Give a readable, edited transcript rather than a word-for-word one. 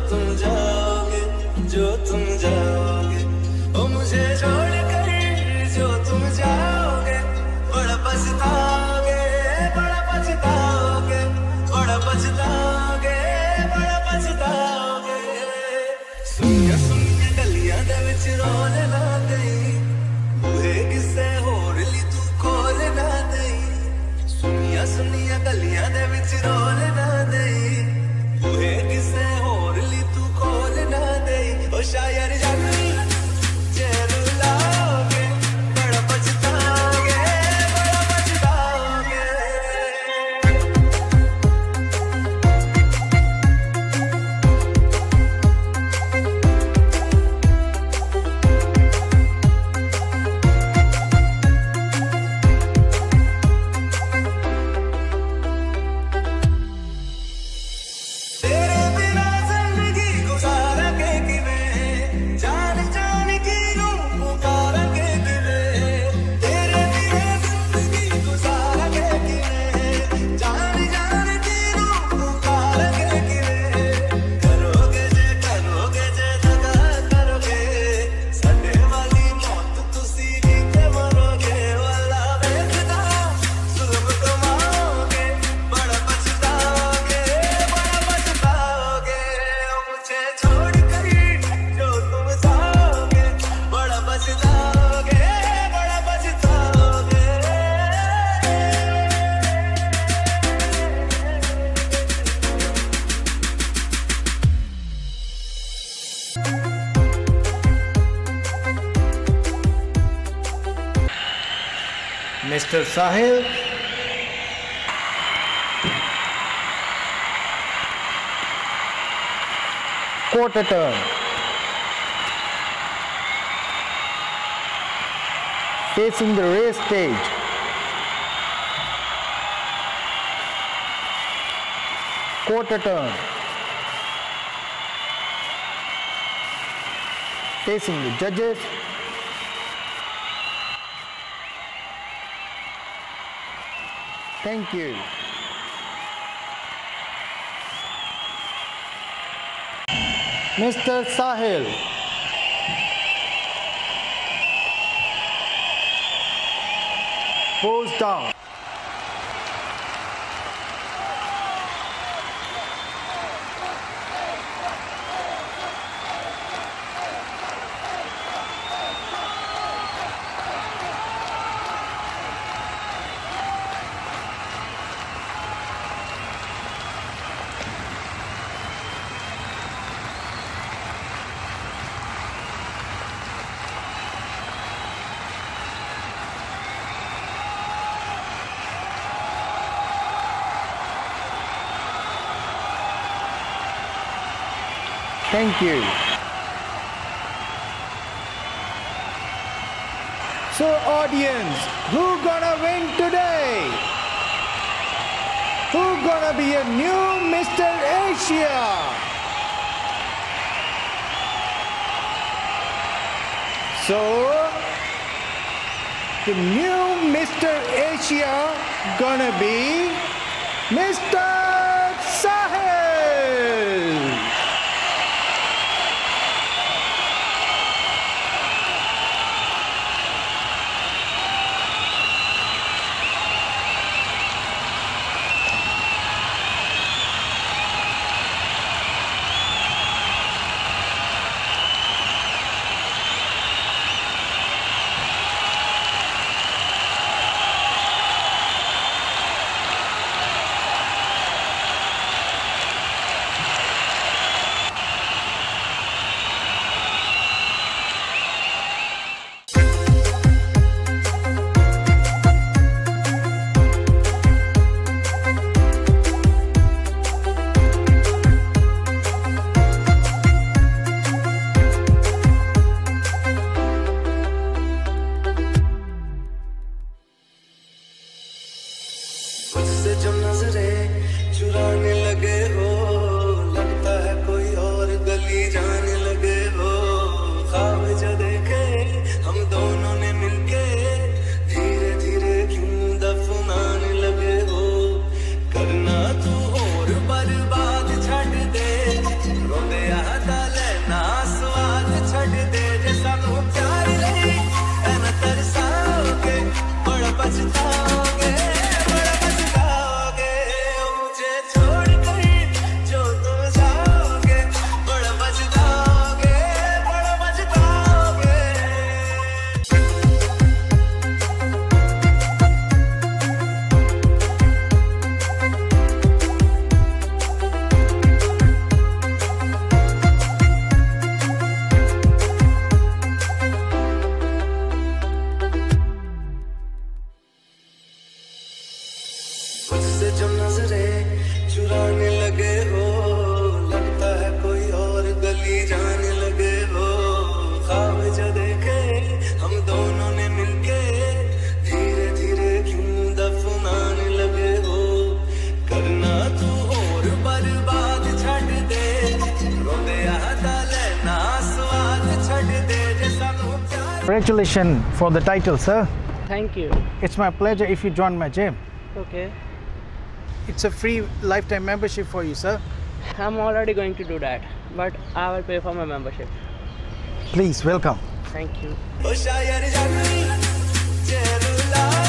तुम जाओगे, जो तुम जाओगे, ओ मुझे छोड़ कर जो तुम जाओगे, बड़ा पछताओगे, बड़ा पछताओगे, बड़ा पछताओगे, बड़ा पछताओगे। सुनिया सुनिया गलियां दे विच रोल ना देई, बूहे किसे होर ली तू खोल ना देई। सुनिया सुनिया गलियां दे विच रोल ना देई, बूहे किसे होर ली तू खोल ना देई। ओ शायर जानी जे रुलाओगे, बड़ा पछताओगे, बड़ा पछताओगे। तेरे बिना जिंदगी गुजारा के किवें, जान जान की रूह पुकारा के किवें। तेरे बिना जिंदगी गुजारा के किवें, जान जान की रूह पुकारा के किवें। करोगे जे दगा करोगे, सडे वाली मौत तुसी नीचे मरोगे। वाला वेखदा जुल्म कमाओगे, बड़ा पछताओगे, बड़ा पछताओगे। ओ मुझे छोड़ कर जो तुम जाओगे, बड़ा पछताओगे, बड़ा पछताओगे। Mr. Sahil, quarter turn, facing the race stage. Quarter turn, facing the judges. Thank you. Mr. Sahil. Pose down. Thank you. So audience, who gonna win today? Who gonna be a new Mr. Asia? So the new Mr. Asia gonna be Mr. Sahil. Congratulations for the title, sir. Thank you. It's my pleasure if you join my gym. Okay. It's a free lifetime membership for you, sir. I'm already going to do that, but I will pay for my membership. Please, welcome. Thank you. ओ शायर जानी जेरुला